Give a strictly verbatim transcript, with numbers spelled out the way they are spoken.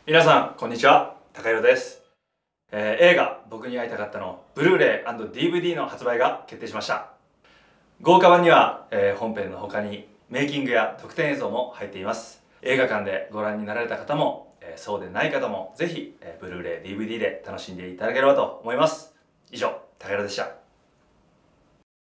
皆さんこんにちは、高弘です、えー、映画僕に会いたかったのブルーレイ ディーブイディー の発売が決定しました。豪華版には、えー、本編の他にメイキングや特典映像も入っています。映画館でご覧になられた方も、えー、そうでない方もぜひ、えー、ブルーレイ ディーブイディー で楽しんでいただければと思います。以上、高弘でした。